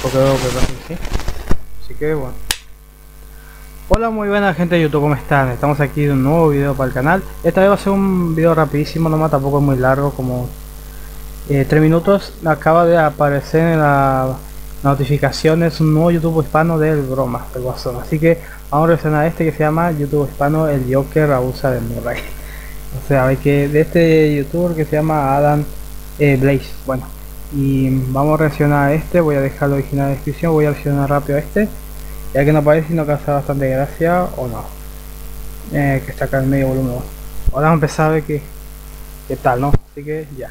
porque veo que pasa así. Así que bueno. Hola, muy buena gente de YouTube, ¿cómo están? Estamos aquí en un nuevo video para el canal. Esta vez va a ser un video rapidísimo nomás, tampoco es muy largo, como 3 minutos. Acaba de aparecer en las notificaciones un nuevo YouTube hispano del broma, del Guasón. Así que vamos a reaccionar a este que se llama YouTube hispano, el Joker abusa de Murray. O sea, hay que de este youtuber que se llama Adam Blaze. Bueno, y vamos a reaccionar a este. Voy a dejar el original en la descripción. Voy a reaccionar rápido a este, ya que no parece sino causa bastante gracia o no, que está acá en medio volumen. Ahora vamos a empezar a ver qué tal, ¿no? Así que ya.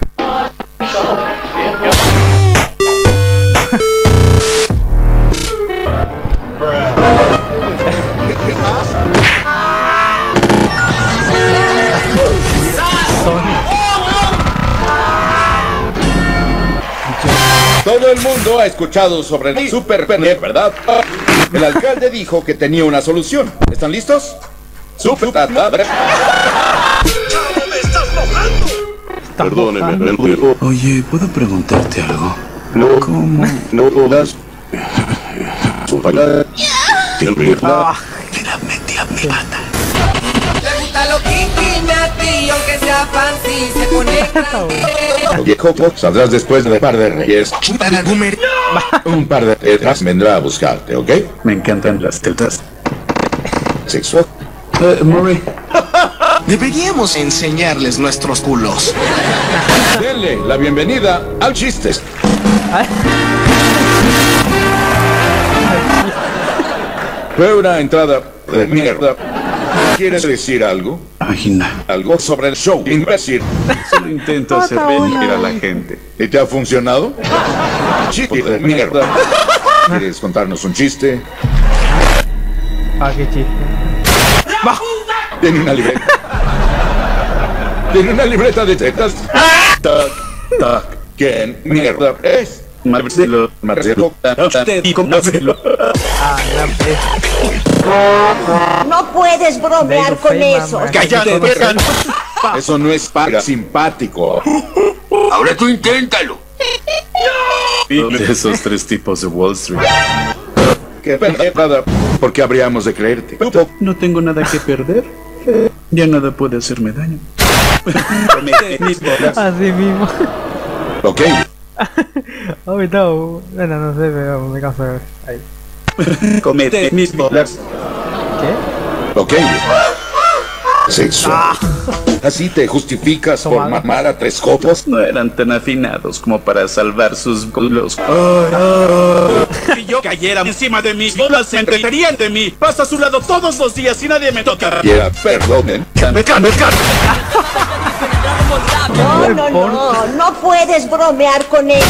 Todo el mundo ha escuchado sobre el Super Penner, ¿verdad? El alcalde dijo que tenía una solución. ¿Están listos? Super ¡Me estás mojando! Perdóneme. Oye, ¿puedo preguntarte algo? No, ¿Cómo? no todas. Tírame mi pata. Le gusta lo kinky, nati, aunque sea fancy, se conecta. Viejo, saldrás después de un par de reyes. Un par de tetas vendrá a buscarte, ¿ok? Me encantan las tetas. Sexual. Murray. Deberíamos enseñarles nuestros culos. Denle la bienvenida al Chistes. Fue una entrada de mierda. ¿Quieres decir algo? Imagina. Algo sobre el show, imbécil. Solo intento hacer reír a la gente. ¿Y te ha funcionado? Chiste de mierda. ¿Quieres contarnos un chiste? Ah, qué chiste. Tiene una libreta. Tiene una libreta de tetas. Tac, tac. ¿Quién mierda es? Marcelo. Marcelo. Usted dijo Marcelo. No puedes bromear con eso. ¡Cállate! Eso no es para simpático. Ahora tú inténtalo. De esos 3 tipos de Wall Street. ¡Qué pendejada! ¿Por qué habríamos de creerte? No tengo nada que perder. Ya nada puede hacerme daño. Así mismo. Ok. Ahorita, bueno, no sé, pero me canso de ver. Ahí. Comete mis bolas. ¿Qué? Ok. Sexual. ¿Así te justificas por mamar a 3 copos? No eran tan afinados como para salvar sus culos. Si yo cayera encima de mis bolas, se entreterían de mí. Paso a su lado todos los días y nadie me toca. Ya, perdonen. No puedes bromear con eso.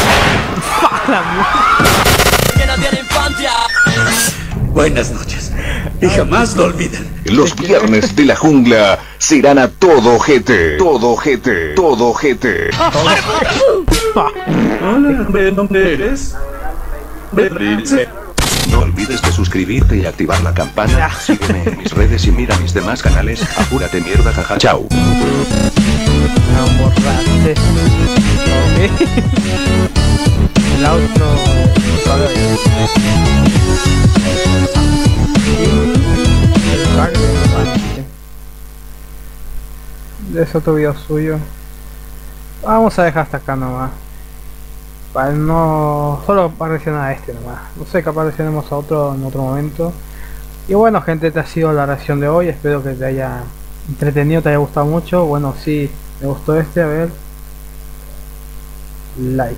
Buenas noches. Y jamás lo olviden. Los viernes de la jungla serán a todo ojete. Todo ojete. Todo ojete. Hola, ¿de dónde eres? No olvides de suscribirte y activar la campana. Sígueme en mis redes y mira mis demás canales. Apúrate mierda, jaja, chao. No borraste. Ok. El auto. Es otro video suyo. Vamos a dejar hasta acá nomás. Para no. Solo para reaccionar a este nomás. No sé, capaz reaccionemos a otro en otro momento. Y bueno, gente, esta ha sido la reacción de hoy. Espero que te haya entretenido, te haya gustado mucho. Bueno, si me gustó este, a ver. Like.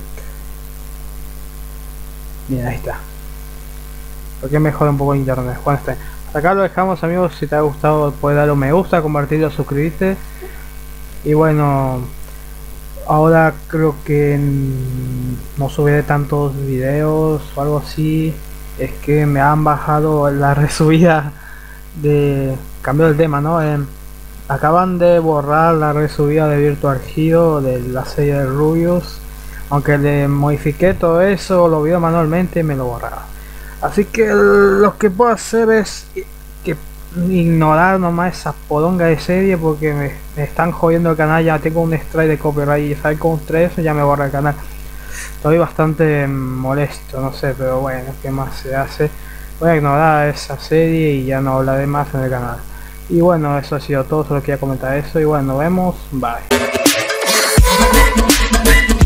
Bien, ahí está. Porque mejora un poco internet. Bueno, hasta acá lo dejamos, amigos. Si te ha gustado, puedes darle un me gusta, compartirlo, suscribirte. Y bueno, ahora creo que no subiré tantos videos o algo así. Es que me han bajado la resubida de... Cambió el tema, ¿no? Acaban de borrar la resubida de Virtual Hero de la serie de Rubius. Aunque le modifiqué todo eso, lo vi manualmente y me lo borraron. Así que lo que puedo hacer es que ignorar nomás esa podonga de serie, porque me están jodiendo el canal. Ya tengo un strike de copyright y saber con 3 ya me borra el canal. estoy bastante molesto, no sé, pero bueno, ¿qué más se hace? Voy a ignorar esa serie y ya no hablaré más en el canal. Y bueno, eso ha sido todo, solo quería comentar eso y bueno, nos vemos, bye.